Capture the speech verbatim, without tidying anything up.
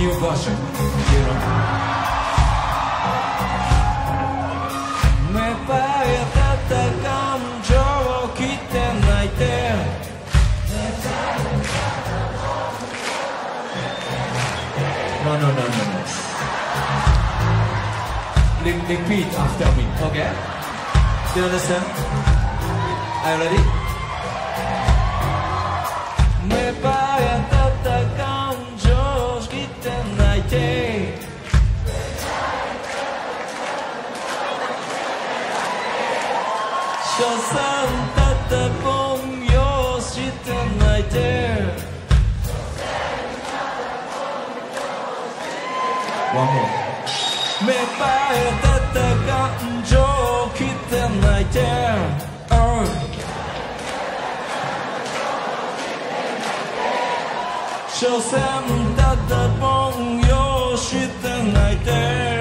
new version, you know. 芽生えた感情を切って泣いて No, no, no, no, no. Repeat after me, okay? Do you understand? Are you ready? 芽生えた感情を切って泣いて 所詮たったぼんよして泣いて One more 芽生えた感情を切って泣いて 所詮たったぼんよして泣いて